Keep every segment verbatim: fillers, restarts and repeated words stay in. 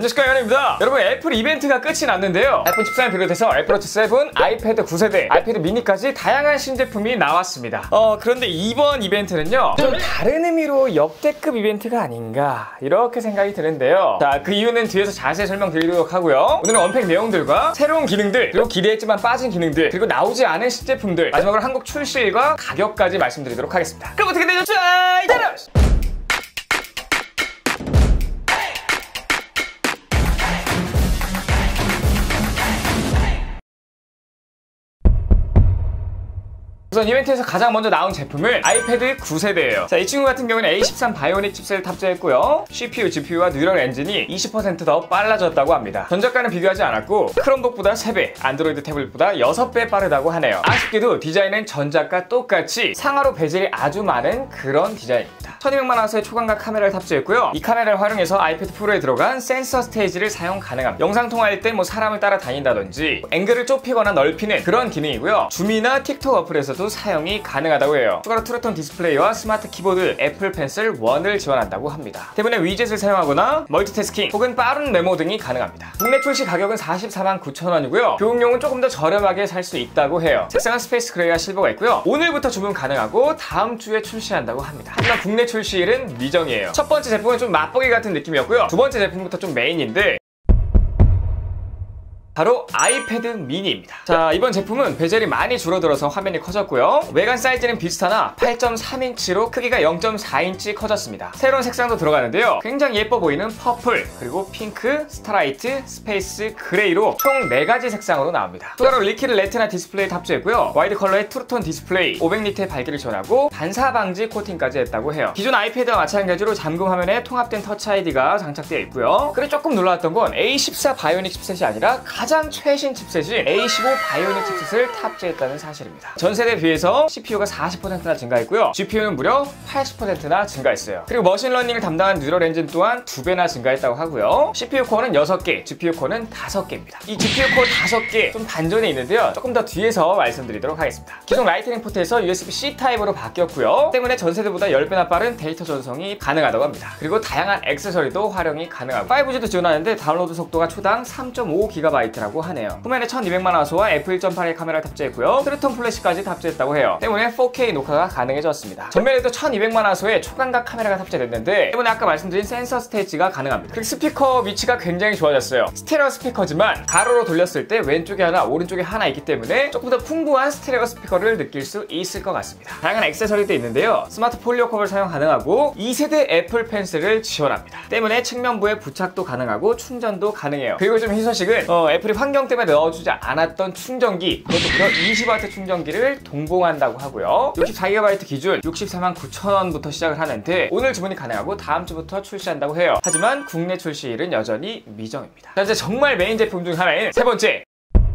안녕하십니까, 연입니다. 여러분, 애플 이벤트가 끝이 났는데요. 아이폰 십삼을 비롯해서 애플워치 칠, 아이패드 구 세대, 아이패드 미니까지 다양한 신제품이 나왔습니다. 어 그런데 이번 이벤트는요, 좀 다른 의미로 역대급 이벤트가 아닌가 이렇게 생각이 드는데요. 자, 그 이유는 뒤에서 자세히 설명드리도록 하고요. 오늘은 언팩 내용들과 새로운 기능들, 그리고 기대했지만 빠진 기능들, 그리고 나오지 않은 신제품들, 마지막으로 한국 출시일과 가격까지 말씀드리도록 하겠습니다. 그럼 어떻게 되죠? 자, 이대로! 우선 이벤트에서 가장 먼저 나온 제품은 아이패드 구 세대예요. 자, 이 친구 같은 경우는 에이 십삼 바이오닉 칩셋을 탑재했고요. 씨피유, 지피유와 뉴럴 엔진이 이십 퍼센트 더 빨라졌다고 합니다. 전작과는 비교하지 않았고 크롬북보다 세 배, 안드로이드 태블릿보다 여섯 배 빠르다고 하네요. 아쉽게도 디자인은 전작과 똑같이 상하로 베젤이 아주 많은 그런 디자인입니다. 천이백만 화소의 초광각 카메라를 탑재했고요. 이 카메라를 활용해서 아이패드 프로에 들어간 센서 스테이지를 사용 가능합니다. 영상 통화할 때 뭐 사람을 따라 다닌다든지 앵글을 좁히거나 넓히는 그런 기능이고요. 줌이나 틱톡 어플에서도 사용이 가능하다고 해요. 추가로 트루톤 디스플레이와 스마트 키보드, 애플 펜슬 일을 지원한다고 합니다. 때문에 위젯을 사용하거나 멀티태스킹 혹은 빠른 메모 등이 가능합니다. 국내 출시 가격은 사십사만 구천 원이고요. 교육용은 조금 더 저렴하게 살 수 있다고 해요. 색상은 스페이스 그레이와 실버가 있고요. 오늘부터 주문 가능하고 다음 주에 출시한다고 합니다. 하지만 국내 출시일은 미정이에요. 첫 번째 제품은 좀 맛보기 같은 느낌이었고요. 두 번째 제품부터 좀 메인인데 바로 아이패드 미니입니다. 자, 이번 제품은 베젤이 많이 줄어들어서 화면이 커졌고요. 외관 사이즈는 비슷하나 팔 점 삼 인치로 크기가 영 점 사 인치 커졌습니다. 새로운 색상도 들어가는데요. 굉장히 예뻐 보이는 퍼플, 그리고 핑크, 스타라이트, 스페이스 그레이로 총 네 가지 색상으로 나옵니다. 추가로 리퀴드 레티나 디스플레이 탑재했고요. 와이드 컬러의 트루톤 디스플레이, 오백 니트의 밝기를 지원하고 반사 방지 코팅까지 했다고 해요. 기존 아이패드와 마찬가지로 잠금 화면에 통합된 터치 아이디가 장착되어 있고요. 그리고 조금 놀라웠던 건 에이 십사 바이오닉 칩셋이 아니라 가장 최신 칩셋인 에이 십오 바이오닉 칩셋을 탑재했다는 사실입니다. 전 세대에 비해서 씨피유가 사십 퍼센트나 증가했고요. 지피유는 무려 팔십 퍼센트나 증가했어요. 그리고 머신러닝을 담당한 뉴럴 엔진 또한 두 배나 증가했다고 하고요. 씨피유 코어는 여섯 개, 지피유 코어는 다섯 개입니다. 이 지피유 코어 다섯 개 좀 반전이 있는데요. 조금 더 뒤에서 말씀드리도록 하겠습니다. 기존 라이트닝 포트에서 유에스비-C 타입으로 바뀌었고요. 때문에 전 세대보다 십 배나 빠른 데이터 전송이 가능하다고 합니다. 그리고 다양한 액세서리도 활용이 가능하고 파이브지도 지원하는데 다운로드 속도가 초당 삼 점 오 기가바이트라고 하네요. 후면에 천이백만 화소와 에프 일 점 팔의 카메라를 탑재했고요. 트루톤 플래시까지 탑재했다고 해요. 때문에 포케이 녹화가 가능해졌습니다. 전면에도 천이백만 화소의 초광각 카메라가 탑재됐는데 때문에 아까 말씀드린 센서 스테이지가 가능합니다. 그리고 스피커 위치가 굉장히 좋아졌어요. 스테레오 스피커지만 가로로 돌렸을 때 왼쪽에 하나, 오른쪽에 하나 있기 때문에 조금 더 풍부한 스테레오 스피커를 느낄 수 있을 것 같습니다. 다양한 액세서리도 있는데요. 스마트 폴리오 컵을 사용 가능하고 이 세대 애플 펜슬을 지원합니다. 때문에 측면부에 부착도 가능하고 충전도 가능해요. 그리고 좀 희소식은 어, 애플이 환경 때문에 넣어주지 않았던 충전기, 그것도 무려 이십 와트 충전기를 동봉한다고 하고요. 육십사 기가바이트 기준 육십사만 구천 원부터 시작을 하는데 오늘 주문이 가능하고 다음 주부터 출시한다고 해요. 하지만 국내 출시일은 여전히 미정입니다. 자, 이제 정말 메인 제품 중 하나인 세 번째,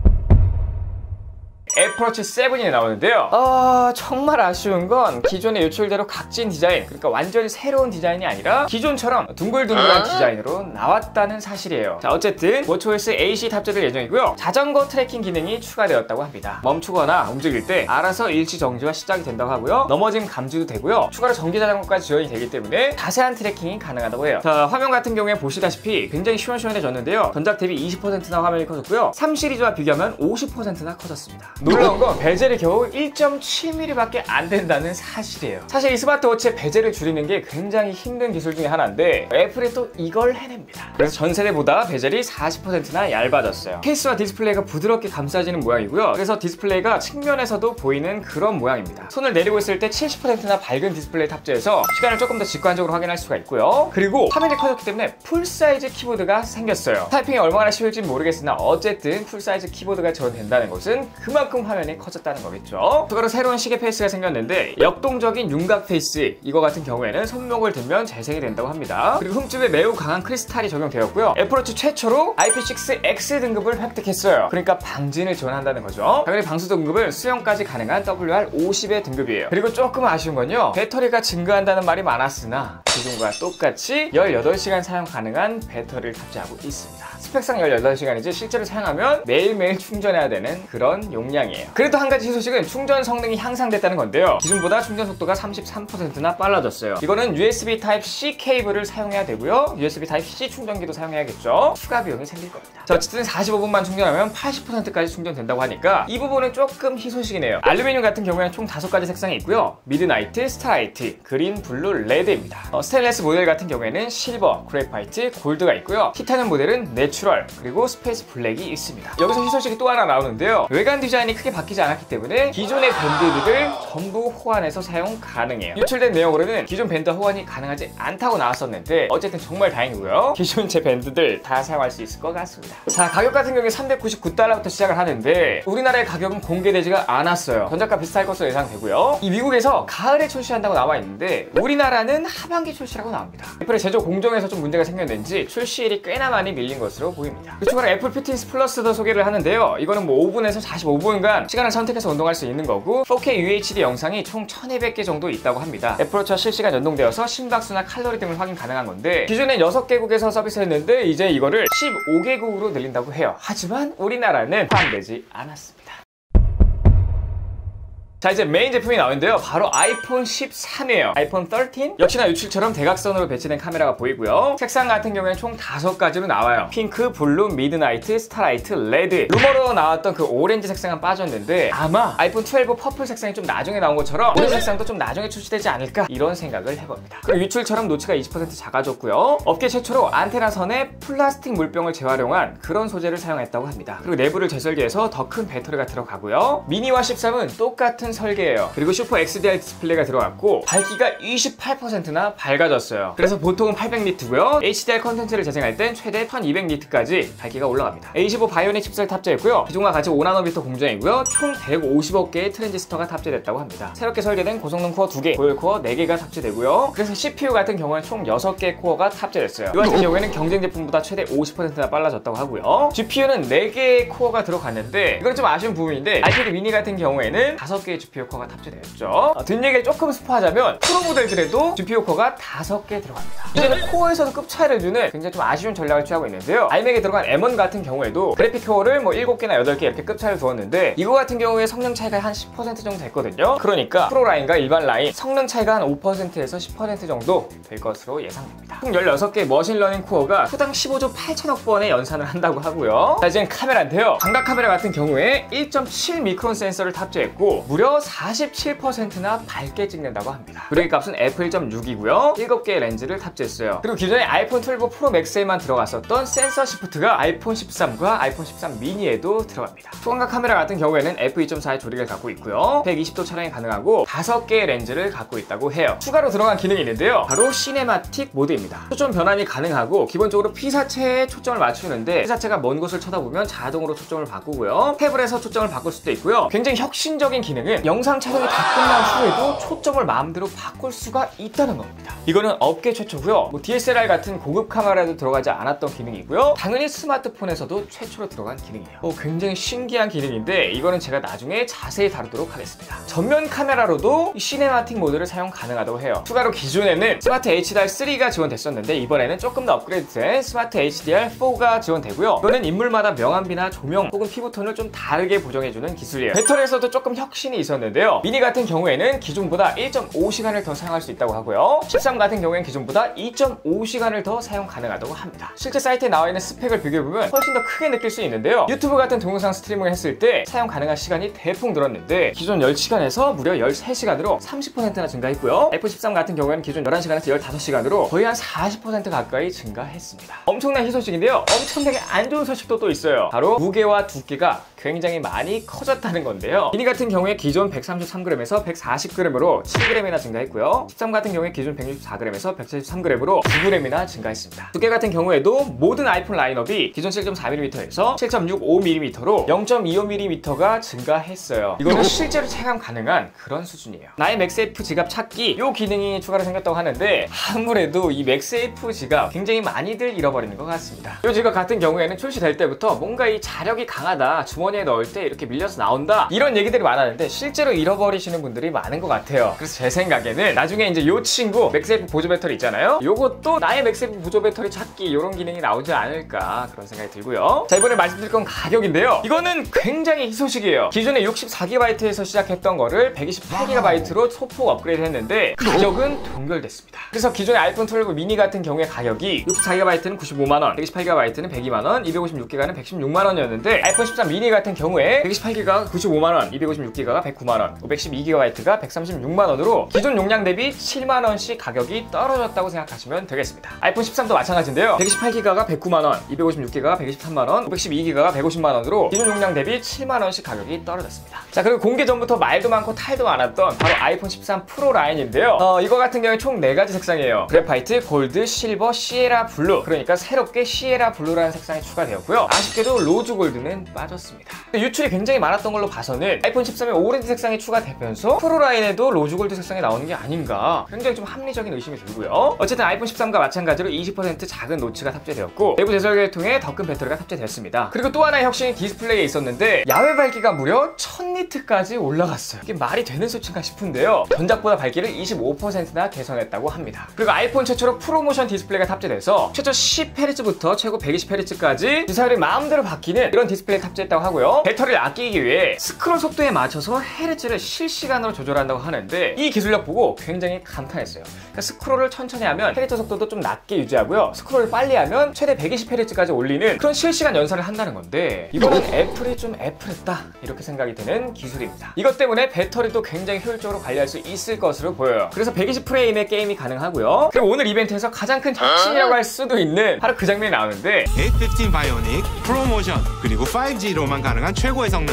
애플워치 칠이 나오는데요. 어, 정말 아쉬운 건 기존의 요출대로 각진 디자인, 그러니까 완전히 새로운 디자인이 아니라 기존처럼 둥글둥글한 디자인으로 나왔다는 사실이에요. 자, 어쨌든 워치오에스 에이씨 탑재될 예정이고요. 자전거 트래킹 기능이 추가되었다고 합니다. 멈추거나 움직일 때 알아서 일시 정지와 시작이 된다고 하고요. 넘어짐 감지도 되고요. 추가로 전기 자전거까지 지원이 되기 때문에 자세한 트래킹이 가능하다고 해요. 자, 화면 같은 경우에 보시다시피 굉장히 시원시원해졌는데요. 전작 대비 이십 퍼센트나 화면이 커졌고요. 삼 시리즈와 비교하면 오십 퍼센트나 커졌습니다. 놀라운 건 베젤이 겨우 일 점 칠 밀리미터밖에 안 된다는 사실이에요. 사실 이 스마트워치의 베젤을 줄이는 게 굉장히 힘든 기술 중에 하나인데 애플이 또 이걸 해냅니다. 그래서 전 세대보다 베젤이 사십 퍼센트나 얇아졌어요. 케이스와 디스플레이가 부드럽게 감싸지는 모양이고요. 그래서 디스플레이가 측면에서도 보이는 그런 모양입니다. 손을 내리고 있을 때 칠십 퍼센트나 밝은 디스플레이 탑재해서 시간을 조금 더 직관적으로 확인할 수가 있고요. 그리고 화면이 커졌기 때문에 풀사이즈 키보드가 생겼어요. 타이핑이 얼마나 쉬울지 모르겠으나 어쨌든 풀사이즈 키보드가 지원된다는 것은 그만큼 화면이 커졌다는 거겠죠. 추가로 새로운 시계 페이스가 생겼는데 역동적인 윤곽 페이스, 이거 같은 경우에는 손목을 들면 재생이 된다고 합니다. 그리고 흠집에 매우 강한 크리스탈이 적용되었고요. 애플워치 최초로 아이피 식스 엑스 등급을 획득했어요. 그러니까 방진을 지원한다는 거죠. 당연히 방수 등급은 수영까지 가능한 더블유알 오십의 등급이에요. 그리고 조금 아쉬운 건요, 배터리가 증가한다는 말이 많았으나 기존과 똑같이 열여덟 시간 사용 가능한 배터리를 탑재하고 있습니다. 스펙상 열여덟 시간이지 실제로 사용하면 매일매일 충전해야 되는 그런 용량 양이에요. 그래도 한 가지 희소식은 충전 성능이 향상됐다는 건데요. 기존보다 충전 속도가 삼십삼 퍼센트나 빨라졌어요. 이거는 유에스비 타입 씨 케이블을 사용해야 되고요. 유에스비 타입 씨 충전기도 사용해야겠죠. 추가 비용이 생길 겁니다. 자, 어쨌든 사십오 분만 충전하면 팔십 퍼센트까지 충전된다고 하니까 이 부분은 조금 희소식이네요. 알루미늄 같은 경우에는 총 다섯 가지 색상이 있고요. 미드나이트, 스타라이트, 그린, 블루, 레드입니다. 어, 스테인레스 모델 같은 경우에는 실버, 그래파이트, 골드가 있고요. 티타늄 모델은 내추럴, 그리고 스페이스 블랙이 있습니다. 여기서 희소식이 또 하나 나오는데요. 외관 디자인이 크게 바뀌지 않았기 때문에 기존의 밴드들을 전부 호환해서 사용 가능해요. 유출된 내용으로는 기존 밴드 호환이 가능하지 않다고 나왔었는데 어쨌든 정말 다행이고요. 기존 제 밴드들 다 사용할 수 있을 것 같습니다. 자, 가격 같은 경우에 삼백구십구 달러부터 시작을 하는데 우리나라의 가격은 공개되지가 않았어요. 전작과 비슷할 것으로 예상되고요. 이 미국에서 가을에 출시한다고 나와 있는데 우리나라는 하반기 출시라고 나옵니다. 애플의 제조 공정에서 좀 문제가 생겼는지 출시일이 꽤나 많이 밀린 것으로 보입니다. 그 추가로 애플 피트니스 플러스도 소개를 하는데요. 이거는 뭐 오 분에서 사십오 분간 시간을 선택해서 운동할 수 있는 거고 포케이 유에이치디 영상이 총 천이백 개 정도 있다고 합니다. 애플워치와 실시간 연동되어서 심박수나 칼로리 등을 확인 가능한 건데 기존엔 여섯 개국에서 서비스했는데 이제 이거를 십오 개국으로 늘린다고 해요. 하지만 우리나라는 포함되지 않았습니다. 자, 이제 메인 제품이 나오는데요. 바로 아이폰 십삼이에요. 아이폰 십삼? 역시나 유출처럼 대각선으로 배치된 카메라가 보이고요. 색상 같은 경우에는 총 다섯 가지로 나와요. 핑크, 블루, 미드나이트, 스타라이트, 레드. 루머로 나왔던 그 오렌지 색상은 빠졌는데 아마 아이폰 십이 퍼플 색상이 좀 나중에 나온 것처럼 오렌지 색상도 좀 나중에 출시되지 않을까 이런 생각을 해봅니다. 그리고 유출처럼 노치가 이십 퍼센트 작아졌고요. 업계 최초로 안테나 선에 플라스틱 물병을 재활용한 그런 소재를 사용했다고 합니다. 그리고 내부를 재설계해서 더 큰 배터리가 들어가고요. 미니와 십삼은 똑같은 설계예요. 그리고 슈퍼 엑스디알 디스플레이가 들어갔고 밝기가 이십팔 퍼센트나 밝아졌어요. 그래서 보통은 팔백 니트고요. 에이치디알 컨텐츠를 재생할 땐 최대 천이백 니트까지 밝기가 올라갑니다. 에이 십오 바이오닉 칩셋을 탑재했고요. 기존과 같이 오 나노미터 공정이고요. 총 백오십억 개의 트랜지스터가 탑재됐다고 합니다. 새롭게 설계된 고성능 코어 두 개, 고열 코어 네 개가 탑재되고요. 그래서 씨피유 같은 경우는 총 여섯 개 코어가 탑재됐어요. 이 같은 경우에는 경쟁 제품보다 최대 오십 퍼센트나 빨라졌다고 하고요. 지피유는 네 개의 코어가 들어갔는데 이건 좀 아쉬운 부분인데 아이패드 미니 같은 경우에는 다섯 개의 지피유 코어가 탑재되었죠. 어, 뒷얘기를 조금 스포하자면 프로 모델들에도 지피유 코어가 다섯 개 들어갑니다. 이제는 코어에서도 급 차이를 주는 굉장히 좀 아쉬운 전략을 취하고 있는데요. 아이맥에 들어간 엠 원 같은 경우에도 그래픽 코어를 뭐 일곱 개나 여덟 개 이렇게 급 차이를 두었는데 이거 같은 경우에 성능 차이가 한 십 퍼센트 정도 됐거든요. 그러니까 프로 라인과 일반 라인 성능 차이가 한 오 퍼센트에서 십 퍼센트 정도 될 것으로 예상됩니다. 총 열여섯 개의 머신러닝 코어가 초당 십오조 팔천억 번의 연산을 한다고 하고요. 자, 이제는 카메라인데요. 광각 카메라 같은 경우에 일 점 칠 미크론 센서를 탑재했고 무려 사십칠 퍼센트나 밝게 찍는다고 합니다. 브레이크 값은 에프 일 점 육이고요. 일곱 개의 렌즈를 탑재했어요. 그리고 기존에 아이폰 십이 프로 맥스에만 들어갔었던 센서 시프트가 아이폰 십삼과 아이폰 십삼 미니에도 들어갑니다. 초광각 카메라 같은 경우에는 에프 이 점 사의 조리를 갖고 있고요. 백이십 도 촬영이 가능하고 다섯 개의 렌즈를 갖고 있다고 해요. 추가로 들어간 기능이 있는데요. 바로 시네마틱 모드입니다. 초점 변환이 가능하고 기본적으로 피사체에 초점을 맞추는데 피사체가 먼 곳을 쳐다보면 자동으로 초점을 바꾸고요. 탭을해서 초점을 바꿀 수도 있고요. 굉장히 혁신적인 기능은 영상 촬영이 다 끝난 후에도 초점을 마음대로 바꿀 수가 있다는 겁니다. 이거는 업계 최초고요. 뭐 디에스엘알 같은 고급 카메라에도 들어가지 않았던 기능이고요. 당연히 스마트폰에서도 최초로 들어간 기능이에요. 뭐 굉장히 신기한 기능인데 이거는 제가 나중에 자세히 다루도록 하겠습니다. 전면 카메라로도 시네마틱 모드를 사용 가능하다고 해요. 추가로 기존에는 스마트 에이치디알 쓰리가 지원됐었는데 이번에는 조금 더 업그레이드된 스마트 에이치디알 포가 지원되고요. 이거는 인물마다 명암비나 조명 혹은 피부톤을 좀 다르게 보정해주는 기술이에요. 배터리에서도 조금 혁신이 있었는데요. 미니 같은 경우에는 기존보다 일 점 오 시간을 더 사용할 수 있다고 하고요. 십삼 같은 경우에는 기존보다 이 점 오 시간을 더 사용 가능하다고 합니다. 실제 사이트에 나와 있는 스펙을 비교해보면 훨씬 더 크게 느낄 수 있는데요. 유튜브 같은 동영상 스트리밍을 했을 때 사용 가능한 시간이 대폭 늘었는데 기존 열 시간에서 무려 열세 시간으로 삼십 퍼센트나 증가했고요. 아이폰 십삼 같은 경우에는 기존 열한 시간에서 열다섯 시간으로 거의 한 사십 퍼센트 가까이 증가했습니다. 엄청난 희소식인데요. 엄청나게 안 좋은 소식도 또 있어요. 바로 무게와 두께가 굉장히 많이 커졌다는 건데요. 미니 같은 경우에 기존 백삼십삼 그램에서 백사십 그램으로 칠 그램이나 증가했고요. 십삼 같은 경우에 기존 백육십사 그램에서 백칠십삼 그램으로 구 그램이나 증가했습니다. 두께 같은 경우에도 모든 아이폰 라인업이 기존 칠 점 사 밀리미터에서 칠 점 육오 밀리미터로 영 점 이오 밀리미터가 증가했어요. 이거는 실제로 체감 가능한 그런 수준이에요. 나의 맥세이프 지갑 찾기 이 기능이 추가로 생겼다고 하는데 아무래도 이 맥세이프 지갑 굉장히 많이들 잃어버리는 것 같습니다. 이 지갑 같은 경우에는 출시될 때부터 뭔가 이 자력이 강하다, 주머니에 넣을 때 이렇게 밀려서 나온다 이런 얘기들이 많았는데 실제로 잃어버리시는 분들이 많은 것 같아요. 그래서 제 생각에는 나중에 이제 요 친구 맥세이프 보조 배터리 있잖아요. 요것도 나의 맥세이프 보조 배터리 찾기 이런 기능이 나오지 않을까 그런 생각이 들고요. 자, 이번에 말씀드릴 건 가격인데요. 이거는 굉장히 희소식이에요. 기존에 육십사 기가바이트에서 시작했던 거를 백이십팔 기가바이트로 소폭 업그레이드 했는데 가격은 동결됐습니다. 그래서 기존의 아이폰 십이 미니 같은 경우에 가격이 육십사 기가바이트는 구십오만 원, 백이십팔 기가바이트는 백이만 원, 이백오십육 기가는 백십육만 원이었는데 아이폰 십삼 미니 같은 경우에 백이십팔 기가가 구십오만 원, 이백오십육 기가가 백구만 원, 오백십이 기가바이트가 백삼십육만 원으로 기존 용량 대비 칠만 원씩 가격이 떨어졌다고 생각하시면 되겠습니다. 아이폰 십삼도 마찬가지인데요. 백이십팔 기가가 백구만 원, 이백오십육 기가가 백이십삼만 원, 오백십이 기가가 백오십만 원으로 기존 용량 대비 칠만 원씩 가격이 떨어졌습니다. 자, 그리고 공개 전부터 말도 많고 탈도 많았던 바로 아이폰 십삼 프로 라인인데요. 어, 이거 같은 경우에 총 네 가지 색상이에요. 그래파이트, 골드, 실버, 시에라 블루. 그러니까 새롭게 시에라 블루라는 색상이 추가되었고요. 아쉽게도 로즈 골드는 빠졌습니다. 유출이 굉장히 많았던 걸로 봐서는 아이폰 십삼에 오렌지 색상이 추가되면서 프로 라인에도 로즈 골드 색상이 나오는 게 아닌가 굉장히 좀 합리적인 의심이 들고요. 어쨌든 아이폰 십삼과 마찬가지로 이십 퍼센트 작은 노치가 탑재되었고 내부 제설계를 통해 더 큰 배터리가 탑재되었습니다. 그리고 또 하나의 혁신이 디스플레이에 있었는데 야외 밝기가 무려 천 니트까지 올라갔어요. 이게 말이 되는 수치인가 싶은데요. 전작보다 밝기를 이십오 퍼센트나 개선했다고 합니다. 그리고 아이폰 최초로 프로모션 디스플레이가 탑재돼서 최초 십 헤르츠부터 최고 백이십 헤르츠까지 주사율이 마음대로 바뀌는 이런 디스플레이 탑재했다고 하고요. 배터리를 아끼기 위해 스크롤 속도에 맞춰서 헤르츠를 실시간으로 조절한다고 하는데 이 기술력 보고 굉장히 감탄했어요. 그러니까 스크롤을 천천히 하면 캐릭터 속도도 좀 낮게 유지하고요. 스크롤을 빨리 하면 최대 백이십 헤르츠까지 올리는 그런 실시간 연산을 한다는 건데 이거는 애플이 좀 애플했다 이렇게 생각이 드는 기술입니다. 이것 때문에 배터리도 굉장히 효율적으로 관리할 수 있을 것으로 보여요. 그래서 백이십 프레임의 게임이 가능하고요. 그리고 오늘 이벤트에서 가장 큰 혁신이라고 할 수도 있는 바로 그 장면이 나오는데 에이 십오 바이오닉 프로모션 그리고 파이브지로만 가능한 최고의 성능.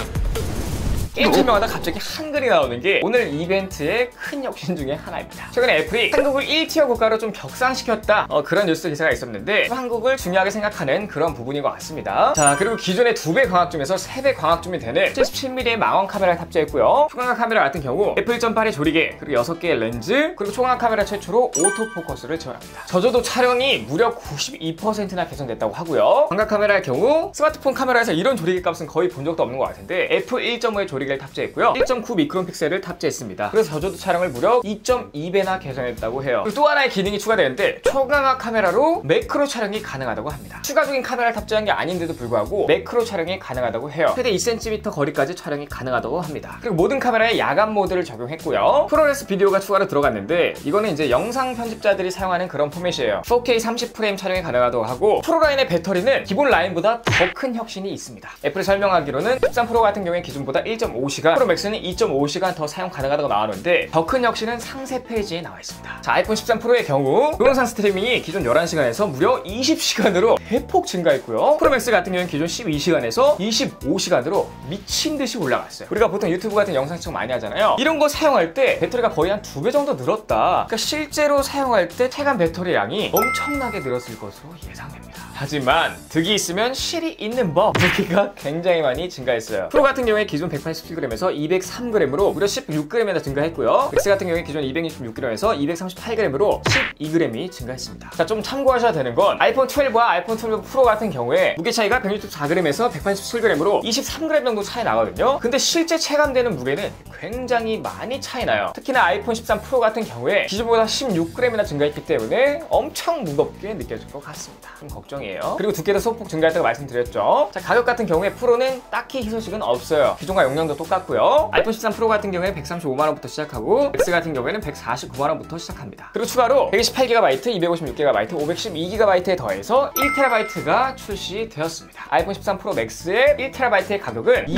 게임 설명하다 갑자기 한글이 나오는 게 오늘 이벤트의 큰 혁신 중에 하나입니다. 최근에 애플이 한국을 일 티어 국가로 좀 격상시켰다 어, 그런 뉴스 기사가 있었는데 한국을 중요하게 생각하는 그런 부분인 것 같습니다. 자, 그리고 기존의 두 배 광학줌에서 세 배 광학줌이 되는 칠십칠 밀리미터의 망원 카메라를 탑재했고요. 초광각 카메라 같은 경우 에프 일 점 팔의 조리개 그리고 여섯 개의 렌즈 그리고 초광각 카메라 최초로 오토포커스를 지원합니다. 저조도 촬영이 무려 구십이 퍼센트나 개선됐다고 하고요. 광각 카메라의 경우 스마트폰 카메라에서 이런 조리개 값은 거의 본 적도 없는 것 같은데 에프 일 점 오의 조리개 를 탑재했고요. 일 점 구 미크론 픽셀을 탑재했습니다. 그래서 저조도 촬영을 무려 이 점 이 배나 개선했다고 해요. 그리고 또 하나의 기능이 추가되는데 초광각 카메라로 매크로 촬영이 가능하다고 합니다. 추가적인 카메라를 탑재한 게 아닌데도 불구하고 매크로 촬영이 가능하다고 해요. 최대 이 센티미터 거리까지 촬영이 가능하다고 합니다. 그리고 모든 카메라에 야간 모드를 적용했고요. 프로레스 비디오가 추가로 들어갔는데 이거는 이제 영상 편집자들이 사용하는 그런 포맷이에요. 포 케이 삼십 프레임 촬영이 가능하다고 하고 프로라인의 배터리는 기본 라인보다 더 큰 혁신이 있습니다. 애플이 설명하기로는 십삼 프로 같은 경우에 기존보다 일 점 오 시간, 프로 맥스는 이 점 오 시간 더 사용 가능하다고 나왔는데 더 큰 혁신은 상세 페이지에 나와 있습니다. 자, 아이폰 십삼 프로의 경우 동영상 스트리밍이 기존 열한 시간에서 무려 이십 시간으로 대폭 증가했고요. 프로 맥스 같은 경우는 기존 십이 시간에서 이십오 시간으로 미친 듯이 올라갔어요. 우리가 보통 유튜브 같은 영상 시청 많이 하잖아요. 이런 거 사용할 때 배터리가 거의 한 두 배 정도 늘었다. 그러니까 실제로 사용할 때 체감 배터리 양이 엄청나게 늘었을 것으로 예상됩니다. 하지만 득이 있으면 실이 있는 법 무게가 굉장히 많이 증가했어요. 프로 같은 경우에 기존 백팔십칠 그램에서 이백삼 그램으로 무려 십육 그램이나 증가했고요. 맥스 같은 경우에 기존 이백육십육 그램에서 이백삼십팔 그램으로 십이 그램이 증가했습니다. 자, 좀 참고하셔야 되는 건 아이폰 십이와 아이폰 십이 프로 같은 경우에 무게 차이가 백육십사 그램에서 백팔십칠 그램으로 이십삼 그램 정도 차이 나거든요. 근데 실제 체감되는 무게는 굉장히 많이 차이 나요. 특히나 아이폰 십삼 프로 같은 경우에 기존보다 십육 그램이나 증가했기 때문에 엄청 무겁게 느껴질 것 같습니다. 좀 걱정이에요. 그리고 두께도 소폭 증가했다고 말씀드렸죠. 자, 가격 같은 경우에 프로는 딱히 희소식은 없어요. 기존과 용량도 똑같고요. 아이폰 십삼 프로 같은 경우에 백삼십오만 원부터 시작하고 맥스 같은 경우에는 백사십구만 원부터 시작합니다. 그리고 추가로 백이십팔 기가바이트, 이백오십육 기가바이트, 오백십이 기가바이트에 더해서 일 테라바이트가 출시되었습니다. 아이폰 십삼 프로 맥스의 일 테라바이트의 가격은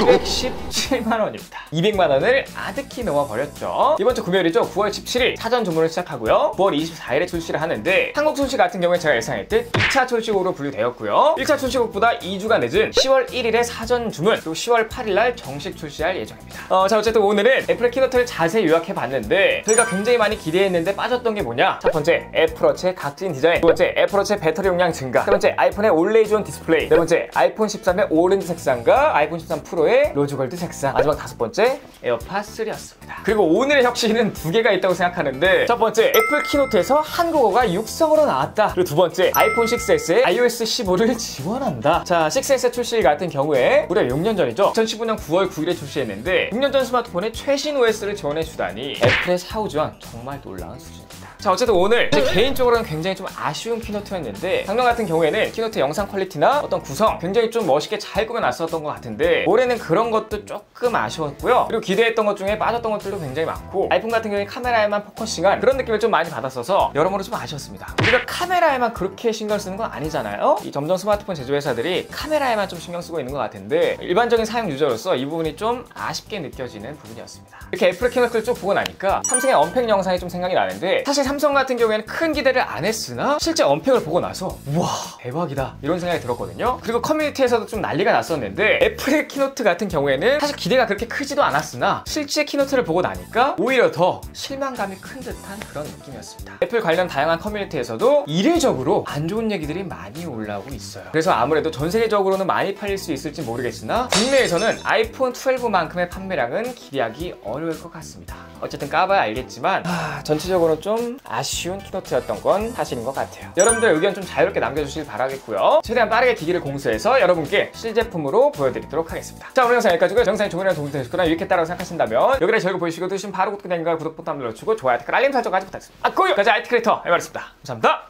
이백십칠만 원입니다. 이백만 원을 아득히 넘어버렸죠. 이번 주 금요일이죠. 구월 십칠일 사전 주문을 시작하고요. 구월 이십사일에 출시를 하는데 한국 출시 같은 경우에 제가 예상했듯 이 차 출시국으로 분류되었고요. 일 차 출시국보다 이 주가 늦은 시월 일일에 사전 주문, 그리고 시월 팔일날 정식 출시할 예정입니다. 어, 자, 어쨌든 오늘은 애플의 키노트를 자세히 요약해봤는데 저희가 굉장히 많이 기대했는데 빠졌던 게 뭐냐? 첫 번째, 애플워치의 각진 디자인. 두 번째, 애플워치의 배터리 용량 증가. 세 번째, 아이폰의 올레이드 온 디스플레이. 네 번째, 아이폰 십삼의 오렌지 색상과 아이폰 십삼 프로의 로즈골드 색상. 마지막 다섯 번째, 에어팟 쓰리였습니다. 그리고 오늘의 혁신은 두 개가 있다고 생각하는데 첫 번째, 애플 키노트에서 한국어가 육성으로 나왔다. 그리고 두 번째, 아이폰 식스 에스의 iOS 아이오에스 십오를 지원한다. 자, 식스에스 출시 같은 경우에 무려 육 년 전이죠. 이천십오 년 구월 구일에 출시했는데 육 년 전 스마트폰에 최신 오에스를 지원해주다니 애플의 사후 지원 정말 놀라운 수준입니다. 자, 어쨌든 오늘 제 개인적으로는 굉장히 좀 아쉬운 키노트였는데 작년 같은 경우에는 키노트 영상 퀄리티나 어떤 구성 굉장히 좀 멋있게 잘 꾸며놨었던 것 같은데 올해는 그런 것도 조금 아쉬웠고요. 그리고 기대했던 것 중에 빠졌던 것들도 굉장히 많고 아이폰 같은 경우에 카메라에만 포커싱한 그런 느낌을 좀 많이 받았어서 여러모로 좀 아쉬웠습니다. 우리가 카메라에만 그렇게 신경 쓰는 건 아니잖아요. 이 점점 스마트폰 제조회사들이 카메라에만 좀 신경 쓰고 있는 것 같은데 일반적인 사용 유저로서 이 부분이 좀 아쉽게 느껴지는 부분이었습니다. 이렇게 애플의 키노트를 쭉 보고 나니까 삼성의 언팩 영상이 좀 생각이 나는데 사실 삼성 같은 경우에는 큰 기대를 안 했으나 실제 언팩을 보고 나서 우와 대박이다 이런 생각이 들었거든요. 그리고 커뮤니티에서도 좀 난리가 났었는데 애플의 키노트 같은 경우에는 사실 기대가 그렇게 크지도 않았으나 실제 키노트를 보고 나니까 오히려 더 실망감이 큰 듯한 그런 느낌이었습니다. 애플 관련 다양한 커뮤니티에서도 이례적으로 안 좋은 얘기들이 많이 올라오고 있어요. 그래서 아무래도 전 세계적으로는 많이 팔릴 수 있을지 모르겠으나 국내에서는 아이폰 십이만큼의 판매량은 기대하기 어려울 것 같습니다. 어쨌든 까봐야 알겠지만 하, 전체적으로 좀 아쉬운 키노트였던 건 사실인 것 같아요. 여러분들 의견 좀 자유롭게 남겨주시길 바라겠고요. 최대한 빠르게 기기를 공수해서 여러분께 실제품으로 보여드리도록 하겠습니다. 자, 오늘 영상 여기까지고요. 영상이 조금이라도 도움이 되셨거나 유익했다고 생각하신다면 여기를 저희가 보이시고 드시면 바로 구독 버튼과 구독 버튼 눌러주고 좋아요, 댓글, 알림 설정까지 부탁드립니다. 아, 고요! 까지 아이티 크리에이터 해바였습니다. 감사합니다.